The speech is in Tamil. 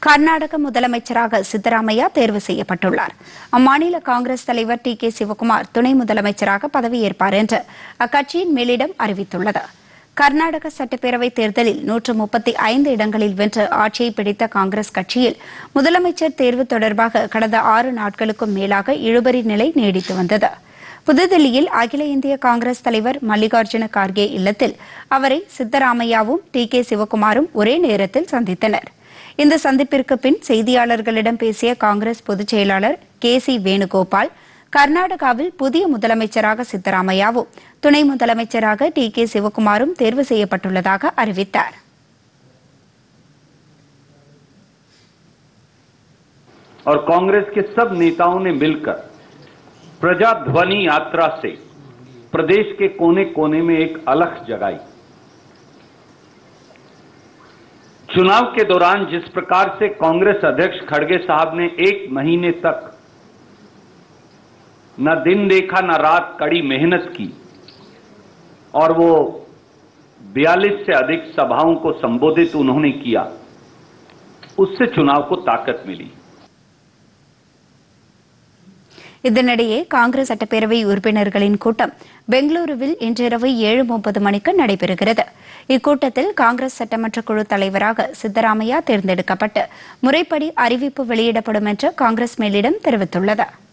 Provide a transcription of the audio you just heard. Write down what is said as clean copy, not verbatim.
கர்நாடக முதலமைச்சராக சித்தராமையா தேர்வு செய்யப்பட்டுள்ளார். அம்மாநில காங்கிரஸ் தலைவர் டி. கே. சிவக்குமார் துணை முதலமைச்சராக பதவியேற்பார் என்று அக்கட்சியின் மேலிடம் அறிவித்துள்ளது. கர்நாடக சட்டப்பேரவைத் தேர்தலில் 135 இடங்களில் வென்று ஆட்சியை பிடித்த காங்கிரஸ் கட்சியில் முதலமைச்சர் தேர்வு தொடர்பாக கடந்த 6 நாட்களுக்கும் மேலாக இழுபறி நிலை நீடித்து வந்தது. புதுதில்லியில் அகில இந்திய காங்கிரஸ் தலைவர் மல்லிகார்ஜுன கார்கே இல்லத்தில் அவரை சித்தராமையாவும் டி. கே. சிவக்குமாரும் ஒரே நேரத்தில் சந்தித்தனர். இந்த சந்திப்பிற்கு பின் செய்தியாளர்களிடம் பேசிய காங்கிரஸ் பொதுச் செயலாளர் கே. சி. வேணுகோபால், கர்நாடகாவில் புதிய முதலமைச்சராக சித்தராமையாவும் துணை முதலமைச்சராக டி. கே. சிவக்குமாரும் தேர்வு செய்யப்பட்டுள்ளதாக அறிவித்தார். और कांग्रेस के सब नेताओं ने मिलकर प्रजा ध्वनि यात्रा से प्रदेश के कोने कोने में एक अलख जगाई। चुनाव के दौरान जिस प्रकार से कांग्रेस अध्यक्ष खड़गे साहब ने 1 महीने तक न दिन देखा न रात कड़ी मेहनत की और वो 42 से अधिक सभाओं को संबोधित उन्होंने किया, उससे चुनाव को ताकत मिली। இதனிடையே காங்கிரஸ் சட்டப்பேரவை உறுப்பினர்களின் கூட்டம் பெங்களூருவில் இன்றிரவு 7:30 மணிக்கு நடைபெறுகிறது. இக்கூட்டத்தில் காங்கிரஸ் சட்டமன்ற குழு தலைவராக சித்தராமையா தேர்ந்தெடுக்கப்பட்டு முறைப்படி அறிவிப்பு வெளியிடப்படும் என்று காங்கிரஸ் மேலிடம் தெரிவித்துள்ளது.